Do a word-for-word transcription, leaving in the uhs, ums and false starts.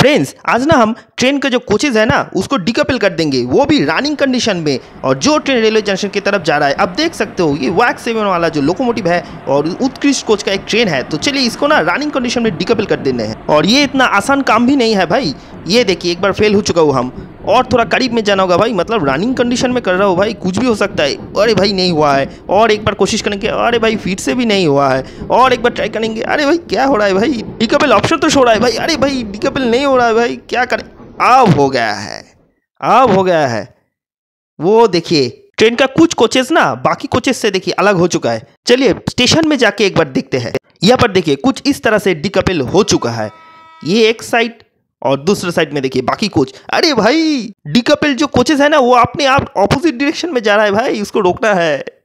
Friends, आज ना हम ट्रेन के जो कोचेज है ना उसको डिकपल कर देंगे, वो भी रनिंग कंडीशन में। और जो ट्रेन रेलवे जंक्शन की तरफ जा रहा है, अब देख सकते हो ये वैक सेवन वाला जो लोकोमोटिव है और उत्कृष्ट कोच का एक ट्रेन है। तो चलिए इसको ना रनिंग कंडीशन में डिकपल कर देने हैं। और ये इतना आसान काम भी नहीं है भाई। ये देखिए एक बार फेल हो चुका हूँ हम, और थोड़ा करीब में जाना होगा भाई। मतलब रनिंग कंडीशन में कर रहा हूँ भाई, कुछ भी हो सकता है। अरे भाई नहीं हुआ है, और एक बार कोशिश करेंगे। अरे भाई फिर से भी नहीं हुआ है, और एक बार ट्राई करेंगे। अरे भाई क्या हो रहा है भाई, डिकपल ऑप्शन तो शो रहा है भाई। अरे भाई डिकपल नहीं हो रहा है भाई, क्या करें। अब हो गया है, अब हो गया है। वो देखिए ट्रेन का कुछ कोचेस ना बाकी कोचेस से देखिए अलग हो चुका है। चलिए स्टेशन में जाके एक बार देखते हैं। यहाँ पर देखिए कुछ इस तरह से डिकपल हो चुका है, ये एक साइड, और दूसरे साइड में देखिए बाकी कोच। अरे भाई डिकपल जो कोचेस है ना वो अपने आप ऑपोजिट डायरेक्शन में जा रहा है भाई, उसको रोकना है।